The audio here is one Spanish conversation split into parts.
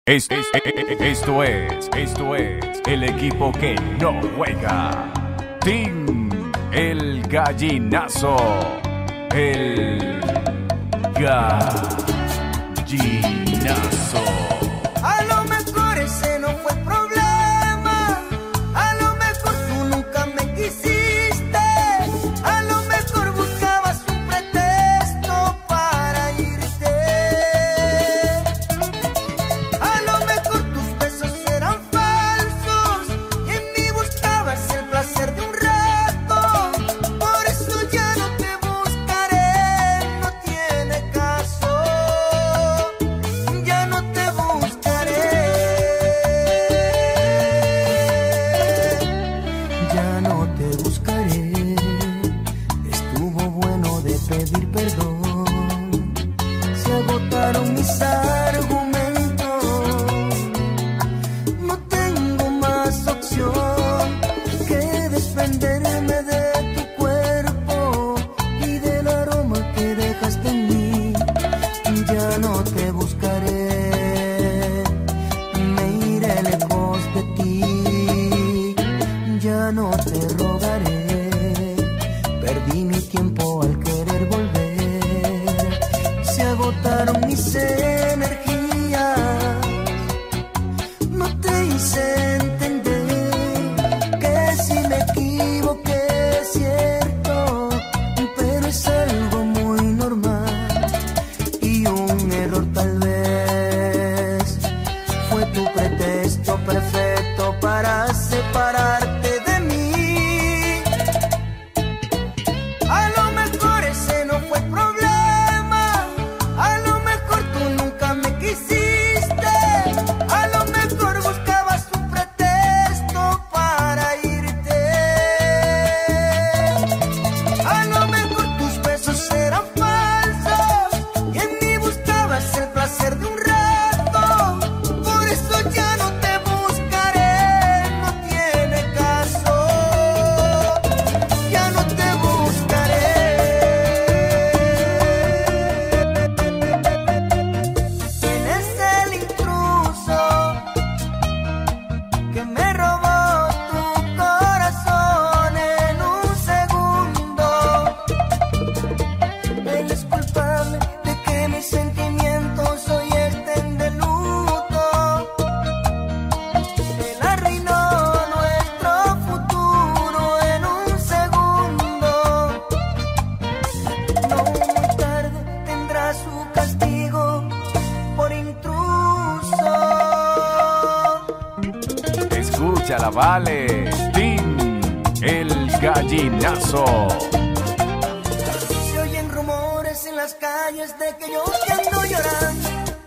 Esto es el equipo que no juega. Team El Gallinazo. El Gallinazo. A lo mejor ese no fue el problema. A lo mejor tú nunca me quisiste. A lo mejor buscabas un pretexto para irte. A lo mejor tus besos eran falsos y en mí buscabas el placer de un rato. Por eso ya no te buscaré, no tiene caso. Ya no te buscaré. Ya no te buscaré. Estuvo bueno de pedir perdón. Se agotaron mis argumentos. No tengo más opción que desprenderme de tu cuerpo y del aroma que dejaste en mí. Ya no te buscaré, me iré lejos de ti. Ya no te rogaré, perdí mi tiempo al querer volver. Se agotaron mis energías, no te hice entender que si me equivoqué es cierto, pero es algo muy normal. Y un error tal vez fue tu pretexto perfecto para separarte de mí. A lo mejor ese no fue el problema. A lo mejor tú nunca me quisiste. A lo mejor buscabas un pretexto para irte. A lo mejor tus besos eran falsos y en mí buscabas el placer de un rato. Por eso ya no te buscaré, no tiene caso. Ya no te buscaré. ¿Quién es el intruso que me robó tu corazón en un segundo? Él es culpable de que mis sentimientos hoy estén de luto. Él arruinó nuestro futuro en un segundo. No muy tarde tendrá su castigo por intruso. Escúchala, vale. Team El Gallinazo. Se oyen rumores en las calles de que yo te ando llorando.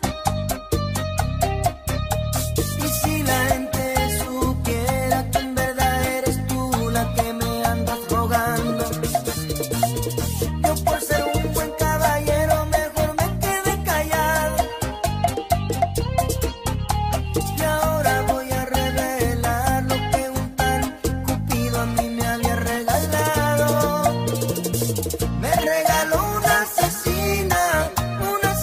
Y si la gente supiera que en verdad eres tú la que me andas rogando. Yo por ser un buen caballero mejor me quedé callado. Y ahora voy a revelar lo que un tal Cupido a mí me había regalado. Me regaló una asesina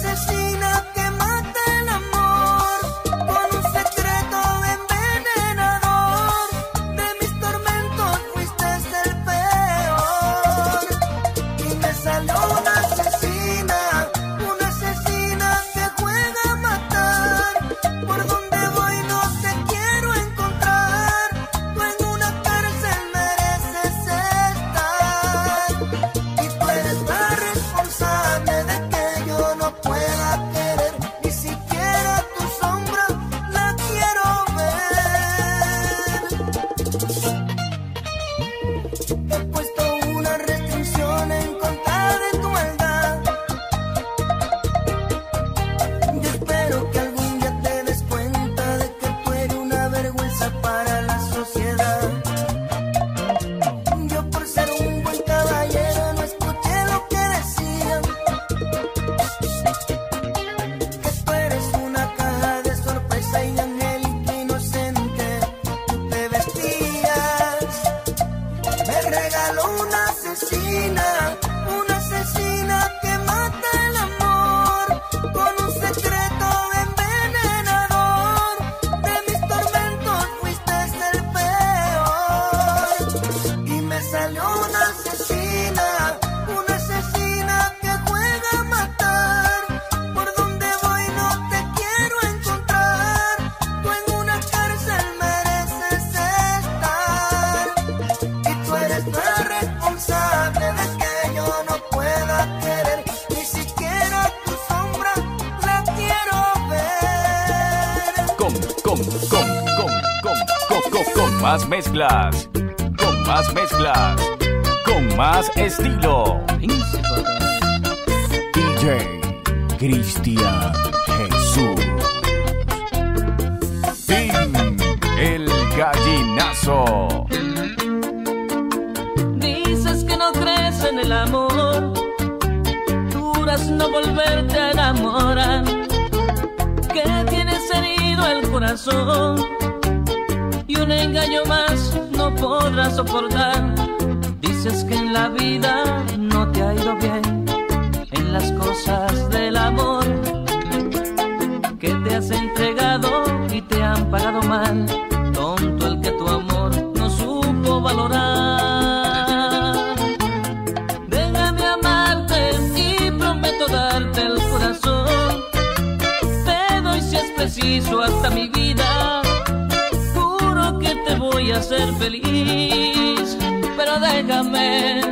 con más mezclas, con más mezclas, con más estilo. DJ Cristian Jesús. Team El Gallinazo. Dices que no crees en el amor, juras no volverte a enamorar, que tienes herido el corazón y un engaño más no podrás soportar. Dices que en la vida no te ha ido bien en las cosas del amor, que te has entregado y te han pagado mal. Tonto el que tu amor no supo valorar. Déjame amarte y prometo darte el corazón. Te doy si es preciso hasta mi vida. Juro que te voy a hacer feliz. Pero déjame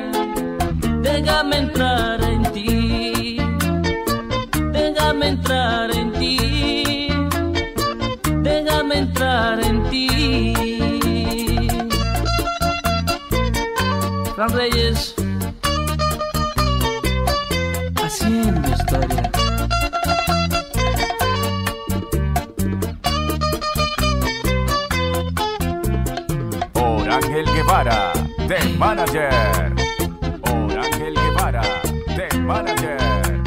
entrar en ti. Déjame entrar en ti. Déjame entrar en ti. Fran Reyes, haciendo historia. Por Ángel Guevara, The Manager. Por Ángel Guevara, The Manager.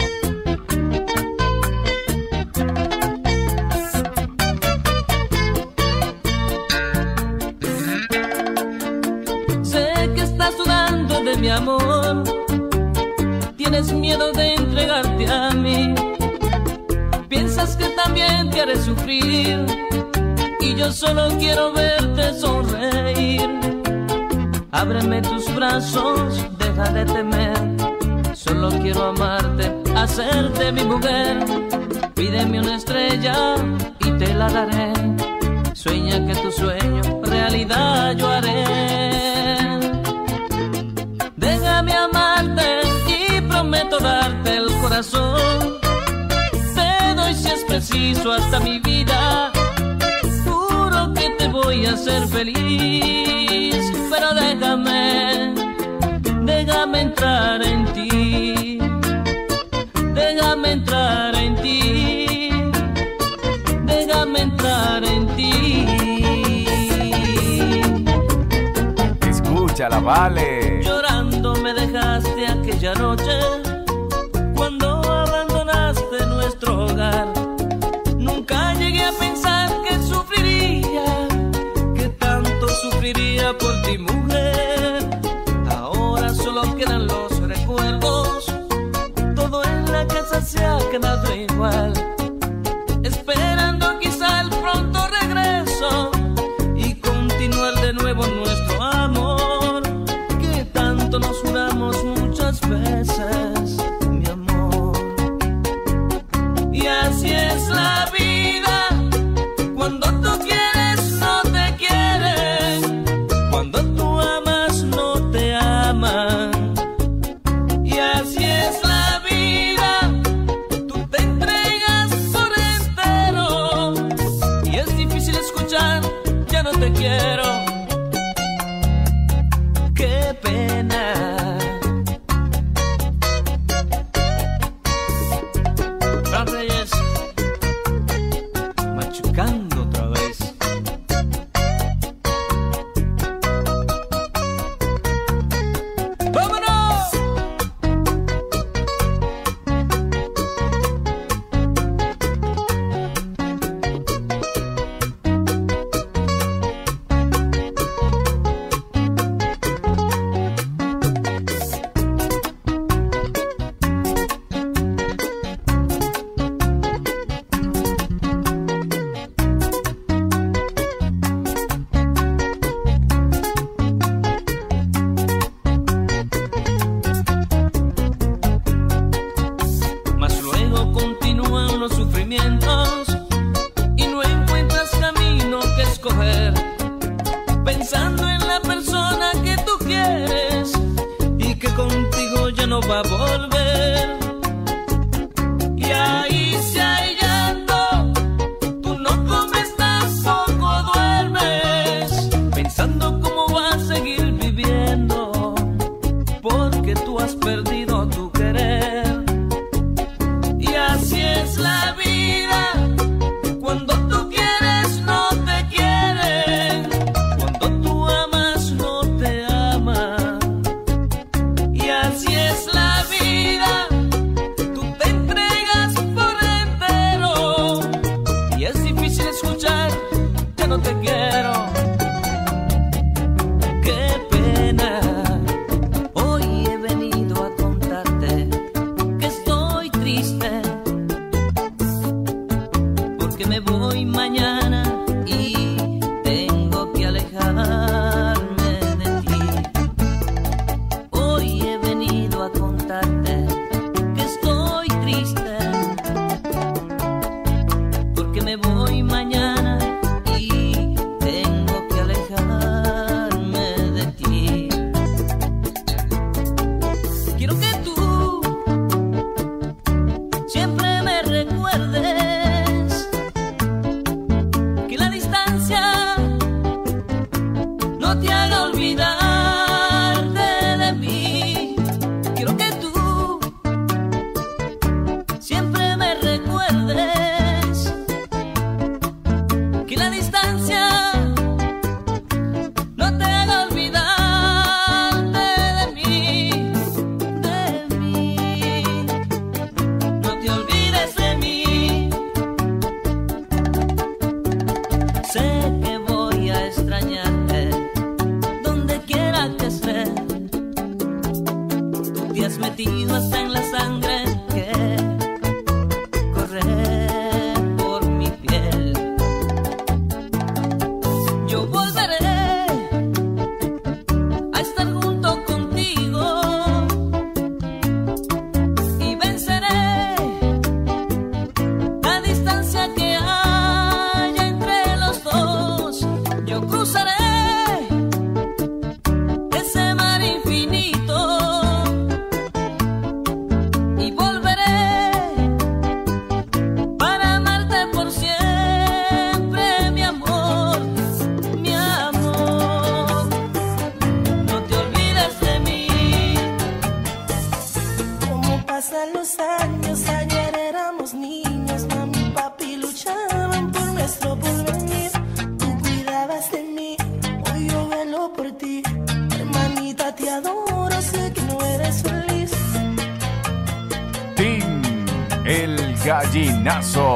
De mi amor, tienes miedo de entregarte a mí. Piensas que también te haré sufrir y yo solo quiero verte sonreír. Ábreme tus brazos, deja de temer. Solo quiero amarte, hacerte mi mujer. Pídeme una estrella y te la daré. Sueña que tu sueño realidad yo haré. Déjame amarte y prometo darte el corazón. Te doy si es preciso hasta mi vida. Juro que te voy a hacer feliz. Pero déjame entrar en ti. Déjame entrar en ti. Déjame entrar en ti. Escúchala, vale. Llorando me dejaste aquella noche, cuando abandonaste nuestro hogar. Nunca llegué a pensar que sufriría, que tanto sufriría por ti, mujer. Ahora solo quedan los recuerdos, todo en la casa se ha quedado igual, esperando quizá el pronto regreso y continuar de nuevo nuestro amor, que tanto nos juramos muchas veces, mi amor. Y así es la vida, cuando tú quieres no te quieren, cuando tú amas no te aman. Y así es la vida, tú te entregas por entero y es difícil escuchar, ya no te quiero. Qué pena. Fran Reyes, machucando otra vez. ¡Vámonos! voy mañana y tengo que alejarme de ti. Hoy he venido a contarte que estoy triste porque me voy mañana y tengo que alejarme de ti. Quiero que tú siempre me recuerdes que la distancia no te haga olvidarte de mí. Quiero que tú siempre me recuerdes que la distancia no te haga olvidarte de mí, de mí. No te olvides de mí. Sé que voy a extrañarte donde quiera que estés. Tú te has metido hasta en la sangre que corre por mi piel. Yo volveré a estar junto contigo y venceré la distancia que haya entre los dos. Yo cruzaré ese mar infinito y volveré para amarte por siempre, mi amor, mi amor. No te olvides de mí. Como pasan los años, ayer éramos niños, mami y papi luchaban por nuestro porvenir. Tú cuidabas de mí, hoy yo velo por ti. Hermanita, te adoro, sé que no eres feliz. Team El Gallinazo.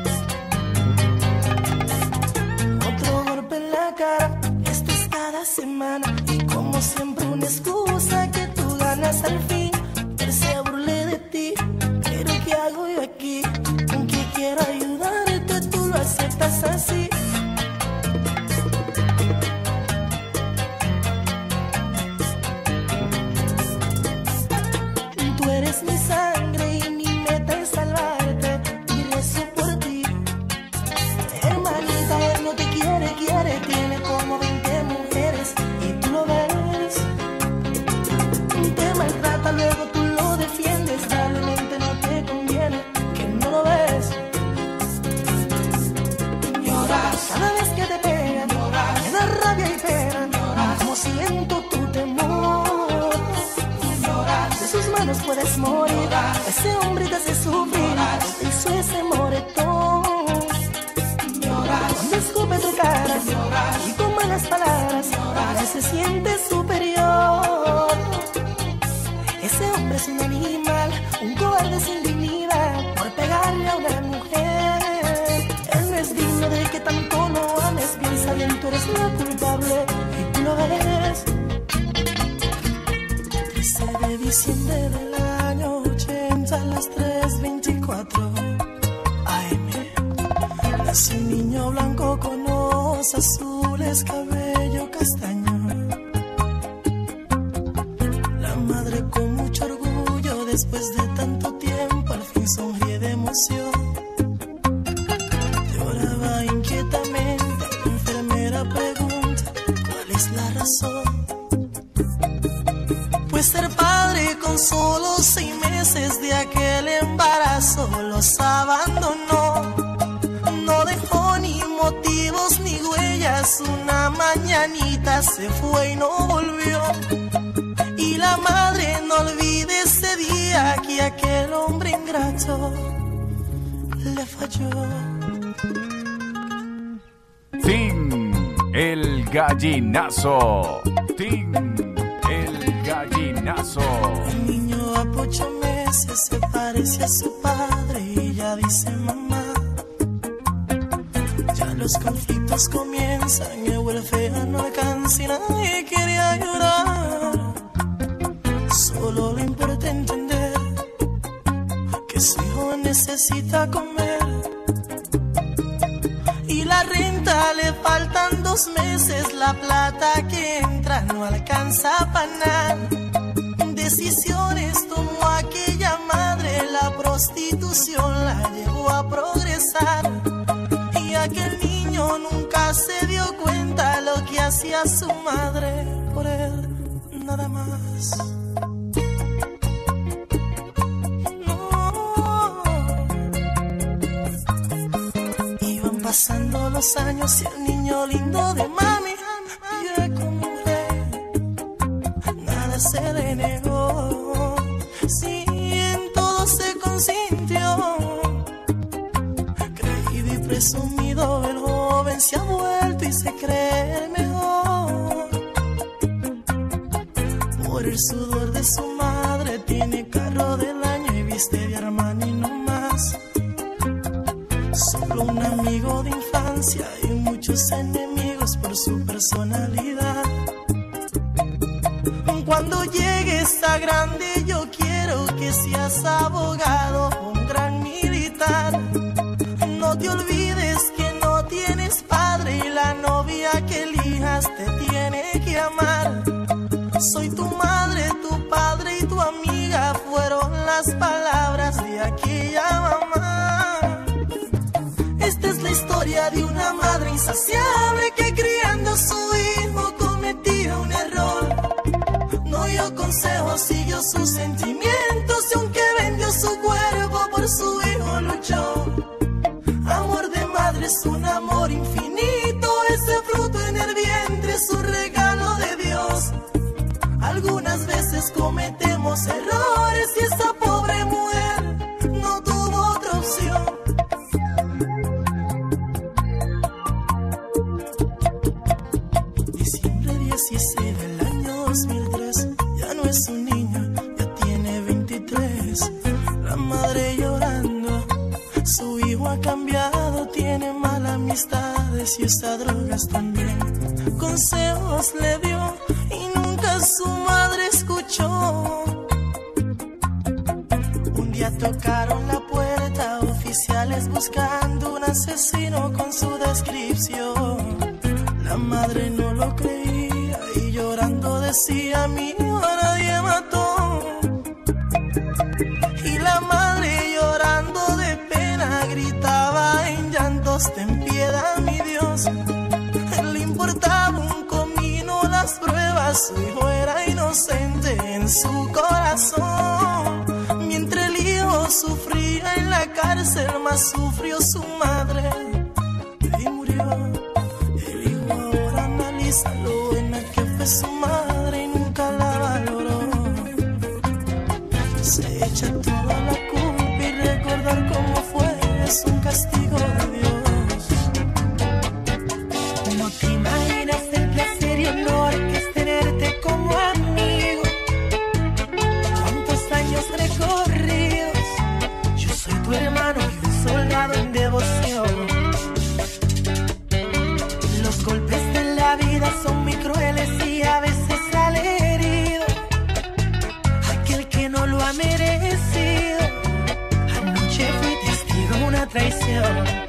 Otro golpe en la cara, esto es cada semana. Y como siempre una excusa que tú ganas al fin. Él se burle de ti, pero ¿qué hago yo aquí? Aunque quiero ayudarte, tú lo aceptas así. Tú eres mi sangre y mi meta es salvarte. Y rezo por ti. Hermanita, él no te quiere, tiene como 20 mujeres y tú lo ves. Te maltrata, luego tú lo defiendes, realmente no te conviene, que no lo ves. Lloras cada vez que te pegan, me da rabia y pena, como siento tu temor. De sus manos puedes morir, ese hombre te hace sufrir, te hizo ese moretón. Cuando escupe tu cara y con malas palabras, ahora se siente superior. Ese hombre es un animal, un cobarde sin dignidad, por pegarle a una mujer. Él no es digno de que tanto lo ames, piensa bien, tú eres la culpable y tú lo ves. 13 de diciembre del año 80 a las 3:24 AM. Nació un niño blanco con ojos azules, cabello castaño. La madre con mucho orgullo, después de tanto tiempo, al fin sonríe de emoción. Lloraba inquietamente, la enfermera pregunta, ¿cuál es la razón? Pues ser padre con solo 6 meses de aquel embarazo los abandonó. No dejó ni motivos ni huellas, una mañanita se fue y no volvió. Y la madre no olvide ese día que aquel hombre ingrato le falló. Team El Gallinazo. Team El Gallinazo. El niño a 8 meses se parece a su padre y ya dice mamá. Ya los conflictos comienzan, el welfare no alcanza y nadie quiere ayudar. Solo le importa entender que su hijo necesita comer. cuenta, le faltan 2 meses, la plata que entra no alcanza para nada. Decisiones tomó aquella madre, la prostitución la llevó a progresar. Y aquel niño nunca se dio cuenta lo que hacía su madre por él, nada más. Pasando los años y el niño lindo de mami vive como un rey, nada se le negó, sí, en todo se consintió. Creído y presumido el joven se ha vuelto y se cree el mejor. Por el sudor de su madre tiene carro del año y viste de Armani no más. Solo un amigo de infancia y muchos enemigos por su personalidad. Cuando llegues a grande yo quiero que seas abogado o un gran militar. No te olvides que no tienes padre y la novia que elijas te tiene que amar. Soy tu madre, tu padre y tu amiga, fueron las palabras de aquella mamá. Esta es la historia de una madre insaciable que criando a su hijo cometía un error. No dio consejos, siguió sus sentimientos y aunque vendió su cuerpo por su hijo luchó. Amor de madre es un amor infinito, ese fruto en el vientre es un regalo de Dios. Algunas veces cometemos errores y esa pobre mujer no tuvo otra opción. Diciembre 16 del año 2003, ya no es un niño, ya tiene 23. La madre llorando, su hijo ha cambiado, tiene malas amistades y usa drogas también. Consejos le dio y nunca su madre escuchó. Un día tocaron la puerta, oficiales buscando un asesino con su descripción. La madre no lo creía y llorando decía: mi hijo nadie mató. Y la madre llorando de pena gritaba en llantos: ten piedad, mi Dios. Le importaba un comino las pruebas, su hijo era inocente en su corazón. Mientras el hijo sufría en la cárcel, más sufrió su madre y murió. El hijo ahora analiza lo buena que fue su madre y nunca la valoró. Se echa toda la culpa y recordar cómo fue es un castigo de Dios. No te imaginas el placer y honor que es tenerte como amigo. Cuántos años recorridos, yo soy tu hermano y un soldado en devoción. Los golpes de la vida son muy crueles y a veces sale herido aquel que no lo ha merecido. Anoche fui testigo de una traición.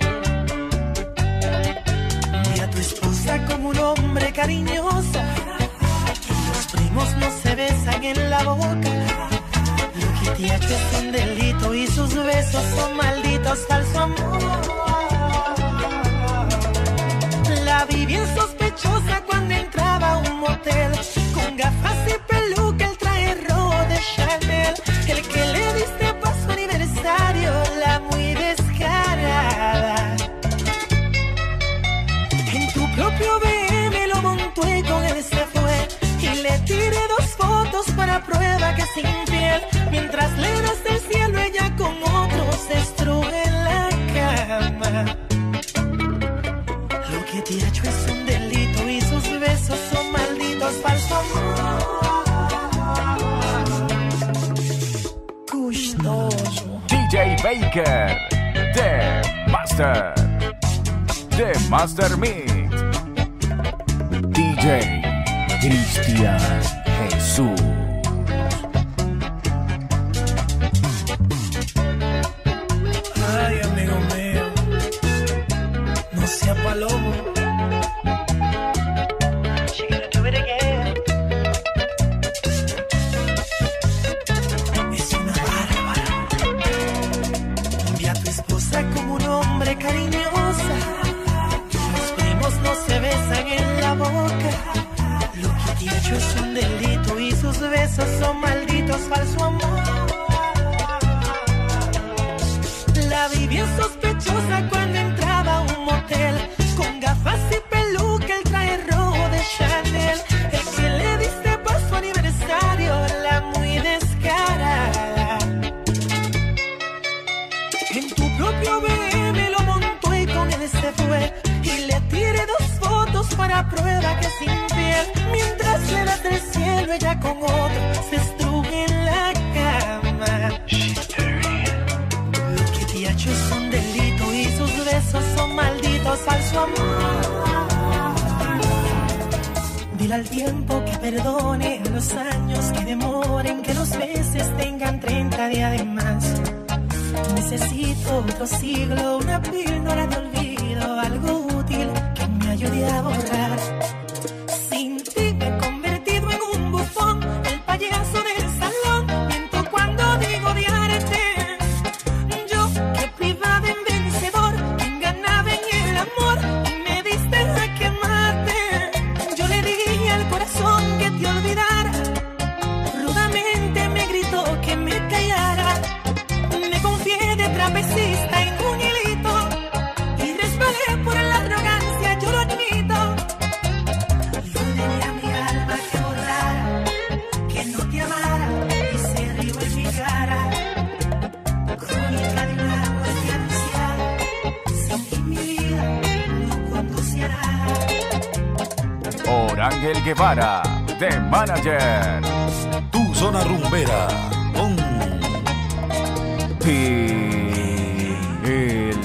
Vi a tu esposa como un hombre cariñoso y los primos no se besan en la boca. Lo que te ha hecho es un delito y sus besos son malditos, falso amor. La vi bien sospechosa cuando entraba a un motel, con gafas y peluca, el traje rojo de Chanel. El que le diste para su aniversario, la muy descarada. En tu propio BM lo montó y con él se fue. Y le tiré 2 fotos para prueba que es infiel. Mientras le das del cielo, ella con otros se estruje en la cama. Lo que te ha hecho es un delito y sus besos son malditos, falso amor. Gustoso. DJ Baker, The Master Mix. DJ Cristian Jesús. Ay, amigo mío, no sea palomo. falso amor. La vi bien sospechosa cuando entraba a un motel, con gafas y peluca, el traje rojo de Chanel. El que le diste por su aniversario, la muy descarada. En tu propio BM lo montó y con él se fue. Y le tiré 2 fotos para prueba que es infiel. Mientras le das el cielo, ella con otro se estruja en la cama. Lo que te ha hecho es un delito y sus besos son malditos, falso amor. Dile al tiempo que perdone, a los años que demoren, que los meses tengan 30 días de más. Necesito otro siglo, una píldora de olvido, algo útil que me ayude a borrar. Sin ti me he convertido en un bufón, el payaso del salón. Miento cuando digo odiarte. Yo que privaba en vencedor, enganaba en el amor y me diste a quemarte. Yo le dije al corazón que te olvidara, rudamente me gritó que me callara. Me confié de trapecista en un hilito y resbalé por la arrogancia, yo lo admito. Yo ordené a mi alma que borrara, que no te amara y se rió en mi cara. Crónica de una muerte anunciada, sin ti mi vida no conduce a nada. Orángel Guevara, The Manager. Tu zona rumbera con El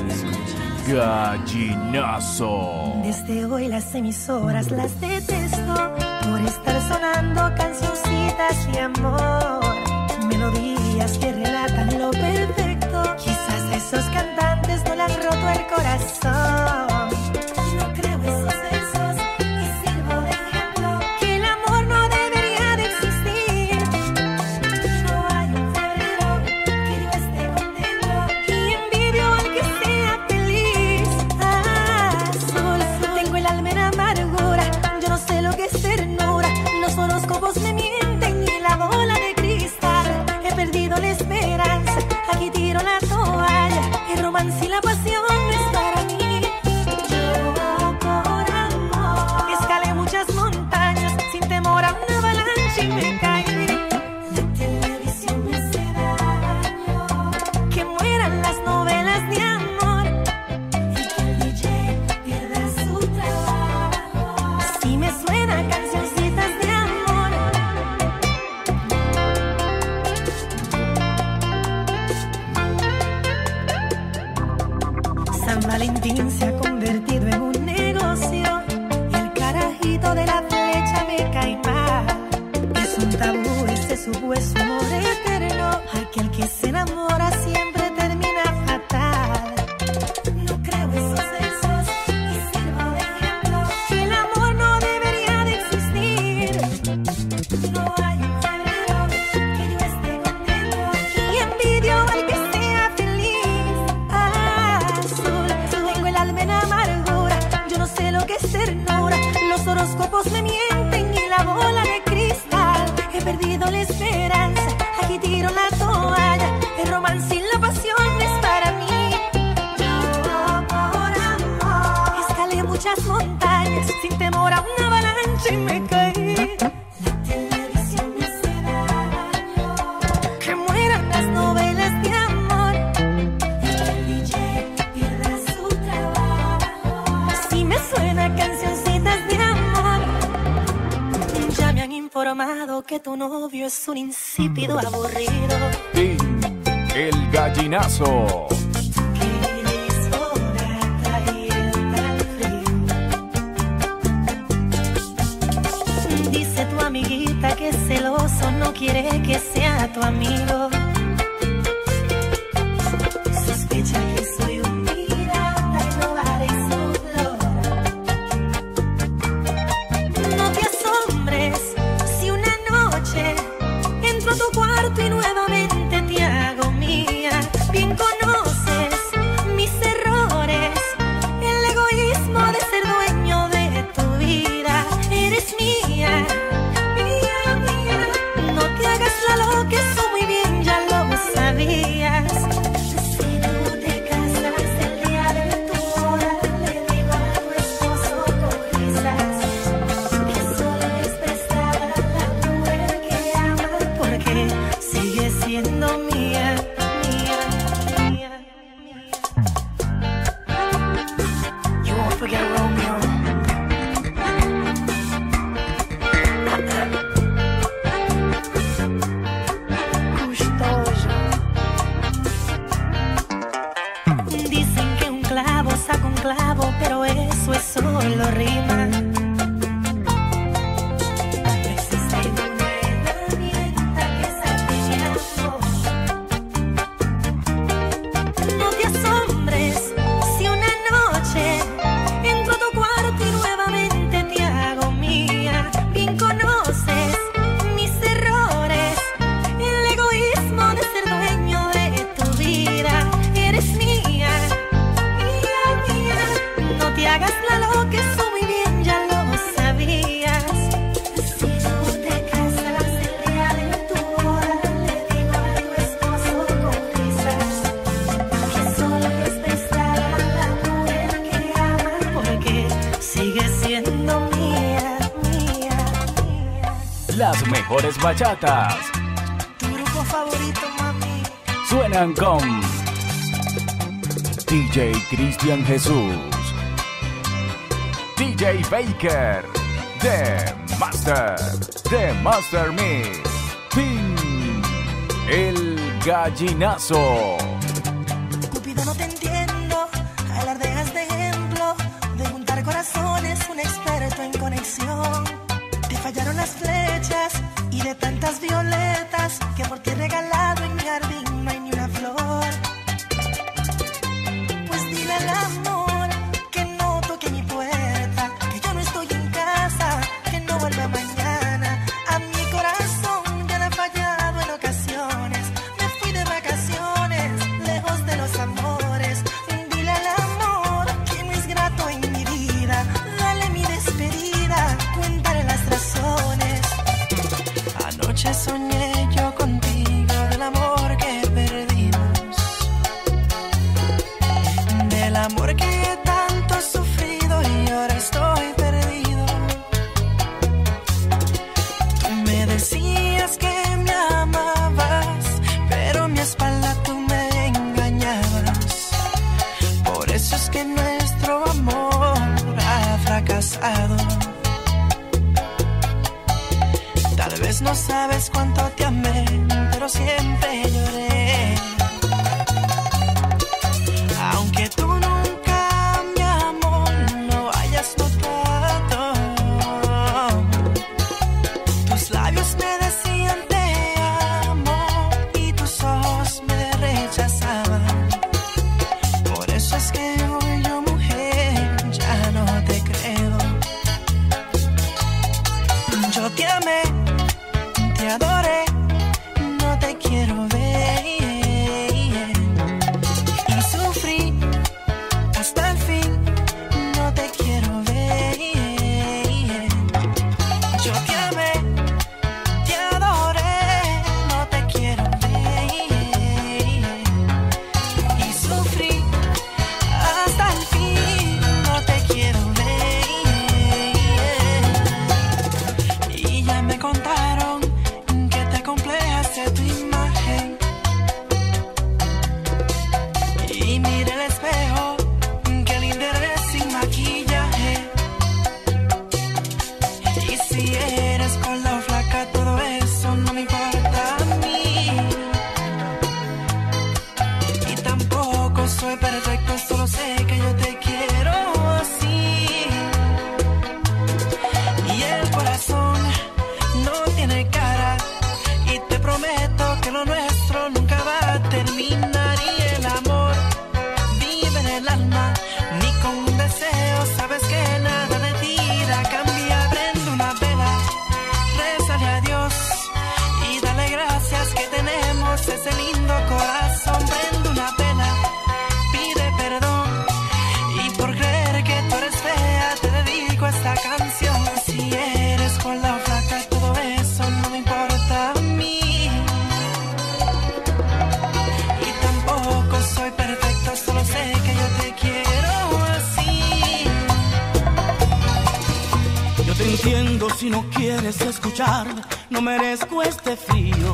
Gallinazo. Desde hoy las emisoras las detesto por estar sonando cancioncitas de amor, melodías que relatan lo perfecto. Quizás a esos cantantes no le han roto el corazón. No creo esos versos y sirvo de ejemplo que el amor no debería de existir. No hay un febrero que yo esté contento y envidio al que sea feliz. Azul, tengo el alma en amargura, yo no sé lo que es ternura. Los horóscopos me mienten y la bola de cristal. He perdido la esperanza, aquí tiro la toalla. El romance y la pasión no es para mí. Yo por amor escalé muchas montañas sin temor a una avalancha y me caí. La televisión me hace daño, que mueran las novelas de amor y que el DJ pierda su trabajo. Si me suenan cancioncitas de amor. San Valentín se ha convertido en un negocio y el carajito de la flecha me cae mal. Es un tabú ese supuesto amor eterno, aquel que se enamora siempre termina fatal. No creo esos versos y sirvo de ejemplo que el amor no debería de existir. No hay un febrero que yo esté contento y envidio al que sea feliz. Azul, tengo el alma en amargura, yo no sé lo que es ternura. Los horóscopos me mienten y la bola de cristal. He perdido la esperanza, aquí tiro la toalla. El romance y la pasión no es para mí. Yo por amor escalé muchas montañas sin temor a una avalancha y me caí. La televisión me hace daño, que mueran las novelas de amor y que el DJ pierda su trabajo. Si me suena cancioncitas de amor. Ya me han informado que tu novio es un insípido aburrido. El Gallinazo. Que eres fogata y él tan frío. Dice tu amiguita que es celoso, no quiere que sea tu amigo. Sospecha que soy un pirata y robaré su flor. No te asombres si una noche entro a tu cuarto y nuevamente te hago mía. Bien conoces mis errores, el egoísmo de ser dueño de tu vida. Eres mía, mía, mía. No te hagas la loca. solo rima. Las mejores bachatas Tu grupo favorito, mami. suenan con DJ Cristian Jesús, DJ Baker, The Master Mix, Pin, El Gallinazo. Cupido, no te entiendo. Alardeas de ejemplo, de juntar corazones, un experto en conexión. Te fallaron las flechas y de tantas violetas que por ti he regalado en mi jardín no hay ni una flor. Pues dile al amor que no toque mi puerta, que yo no estoy en casa, que no vuelva mañana. A mi corazón ya le ha fallado en ocasiones. Me fui de vacaciones, lejos de los amores. Dile al amor que no es grato en mi vida. Dale mi despedida, cuéntale las razones. Anoche soñé yo contigo del amor que perdimos, del amor que tanto he sufrido y ahora estoy perdido. Tú me decías que me amabas, pero a mi espalda tú me engañabas. Por eso es que nuestro amor ha fracasado. Tal vez no sabes cuánto te amé, pero siempre lloré. Aunque tú nunca, mi amor, lo hayas notado, tus labios me decían te amo y tus ojos me rechazaban. Por eso es que hoy yo, mujer, ya no te creo. Yo te amé, te adoré, no te quiero ver, y sufrí hasta el fin, no te quiero ver. Yo te amé, te adoré, no te quiero ver, y sufrí hasta el fin, no te quiero ver. Y ya me contaron que te complejas de tu imagen. Y mira el espejo, que linda eres sin maquillaje. Y si eres gorda o flaca, todo eso no me importa a mí. Y tampoco soy perfecto, solo sé que yo te quiero así. Y el corazón no tiene cara, y te prometo que lo nuestro nunca va a terminar. Y el amor vive en el alma, ni con un deseo sabes que nada de ti la cambia. Prende una vela, rézale a Dios y dale gracias que tenemos ese lindo corazón. Prende una vela, pide perdón, y por creer que tú eres fea te dedico esta canción. Si eres gorda o flaca, todo eso no me importa a mí. Y tampoco soy perfecto, solo sé que yo te quiero así. Yo te entiendo si no quieres escuchar, no merezco este frío.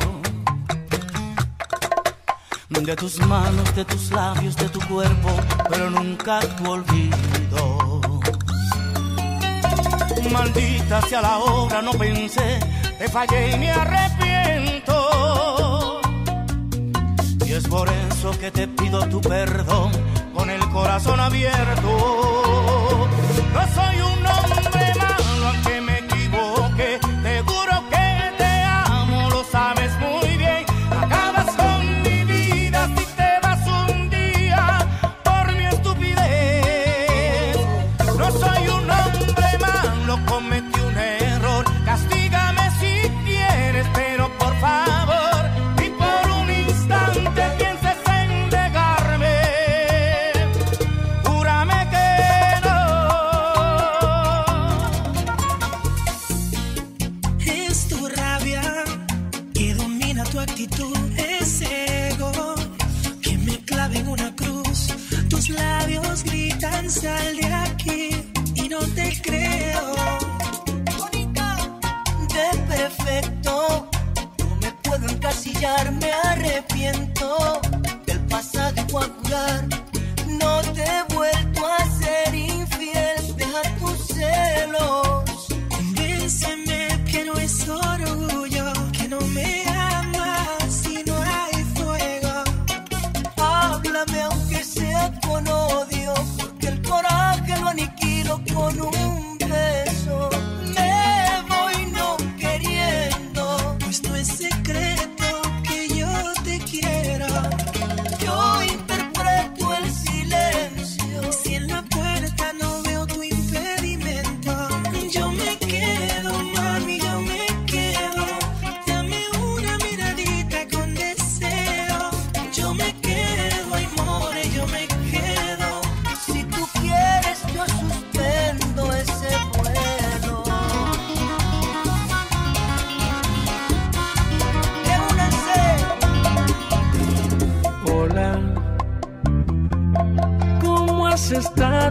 De tus manos, de tus labios, de tu cuerpo, pero nunca tu olvido. Maldita sea la hora, no pensé, te fallé y me arrepiento. Y es por eso que te pido tu perdón con el corazón abierto. No soy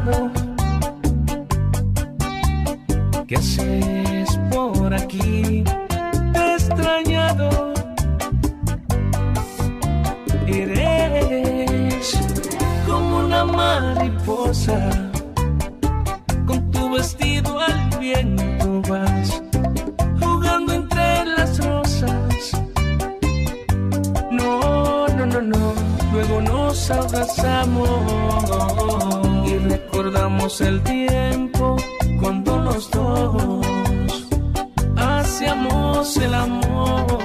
lado. ¿Qué haces por aquí? Te he extrañado. Eres como una mariposa, con tu vestido al viento vas, jugando entre las rosas. No, no, no, no, luego nos abrazamos y recordamos el tiempo cuando los dos hacíamos el amor.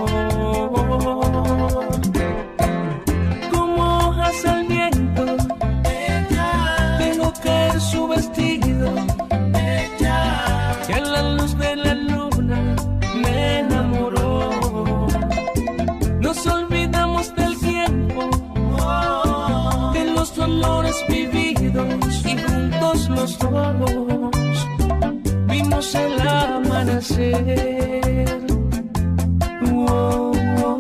Como hojas al viento, dejó caer su vestido, que a la luz de la luna me enamoró. Nos olvidamos del tiempo, de los dolores vividos, y juntos los dos vimos el amanecer. Oh, oh.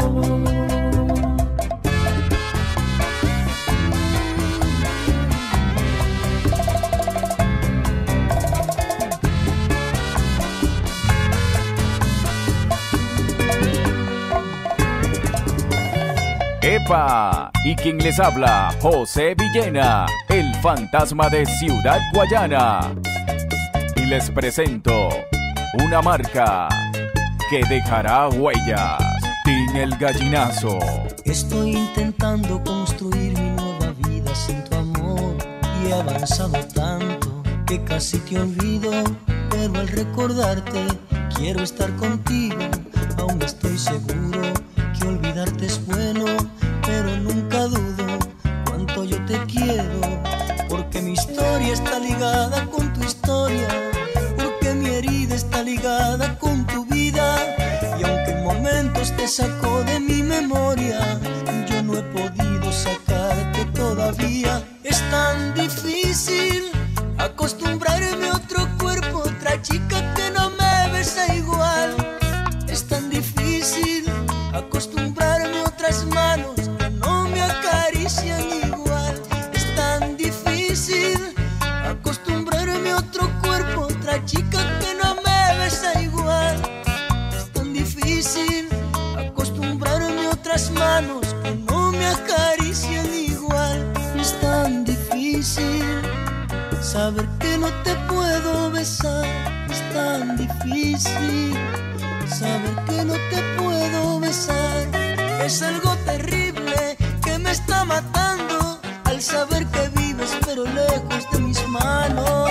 ¡Epa! ¿Y quién les habla? José Villena, el fantasma de Ciudad Guayana. Y les presento una marca que dejará huellas. Team El Gallinazo. Estoy intentando construir mi nueva vida sin tu amor y he avanzado tanto que casi te olvido, pero al recordarte quiero estar contigo. Aún estoy seguro que olvidarte es bueno, pero nunca dudo cuánto yo te quiero, porque mi historia está ligada con tu historia, porque mi herida está ligada con tu vida, y aunque en momentos te sacó de mi memoria, yo no he podido sacarte todavía. Es tan difícil acostumbrarme a otro cuerpo, otra chica que no me besa igual. Es tan difícil acostumbrarme a otras manos que no me acarician igual. Es tan difícil acostumbrarme a otro cuerpo, otra chica que no me besa igual. Es tan difícil acostumbrarme a otras manos que no me acarician igual. Es tan difícil saber que no te puedo besar. Es tan difícil saber que no te puedo besar. Es algo terrible que me está matando al saber que vives pero lejos de mis manos.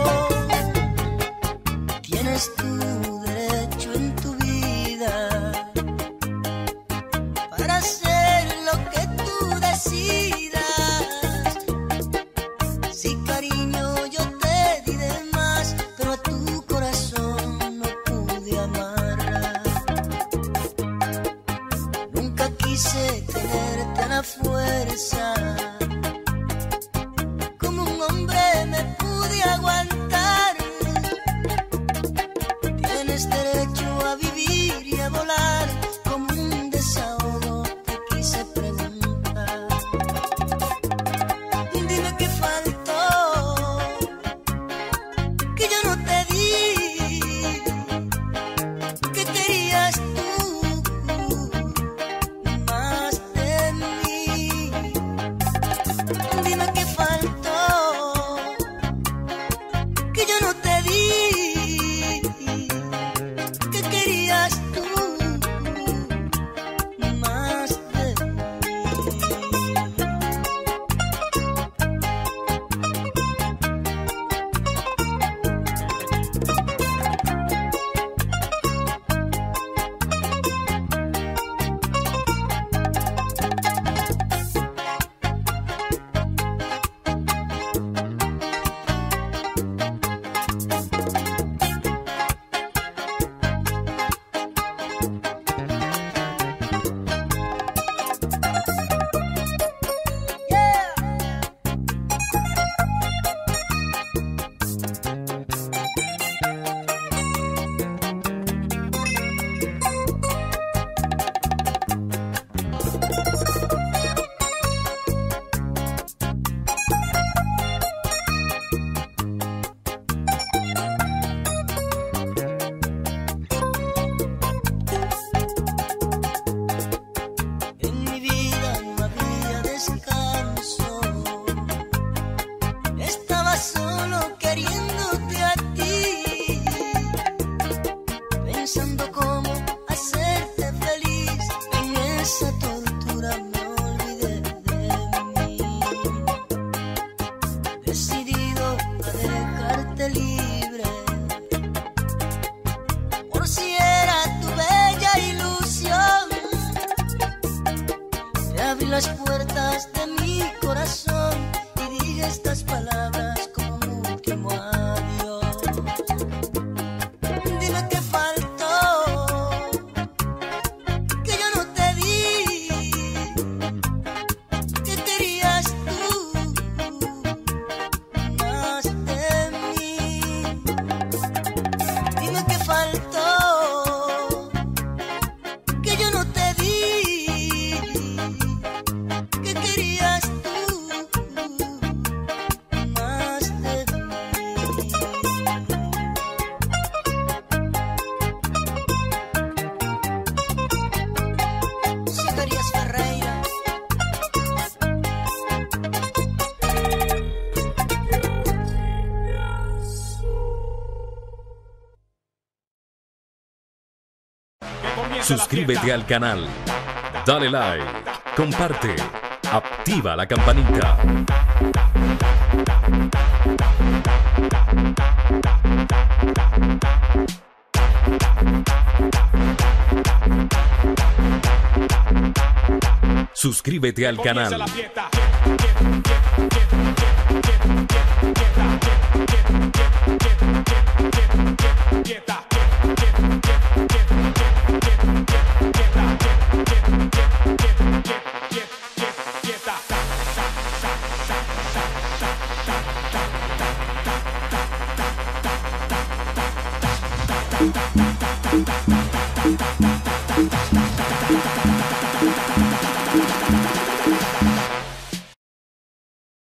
Tienes tu derecho en tu vida para hacer lo que tú decidas. Sí, cariño, yo te di de más, pero a tu corazón no pude amar. Nunca quise tenerte a la fuerza, Suscríbete al canal, dale like, comparte, activa la campanita. Suscríbete al canal. Fiesta.